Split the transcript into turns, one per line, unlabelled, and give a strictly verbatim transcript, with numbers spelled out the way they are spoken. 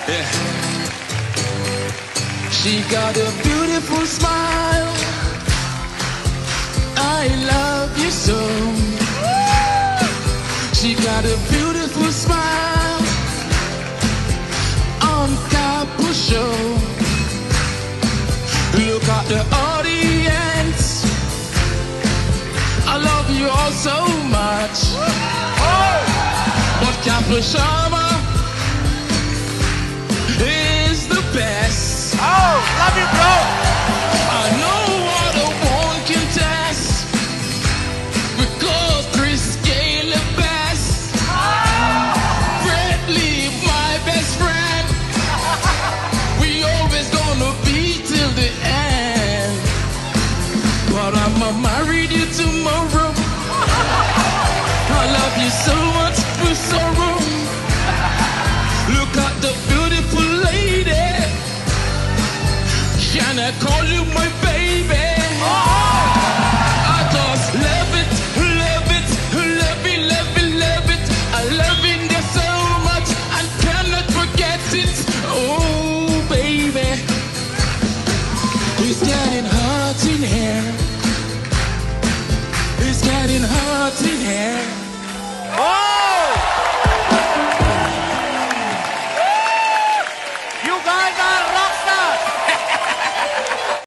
Yeah. She got a beautiful smile. I love you so. She got a beautiful smile on Kapil show. Look at the audience. I love you all so much. But Kapil Sharma is the best.
Oh, love you, bro.
I know what a one can test because Chris Gayle the best. Bradley, my best friend. We always gonna be till the end. But I'ma marry you tomorrow. I love you so much with sorrow. Look at the beautiful lady. Can I call you my baby? I just love it, love it, love it, love it, love it. I love it there so much and cannot forget it. Oh, baby. It's getting hot in here. It's getting hot in here.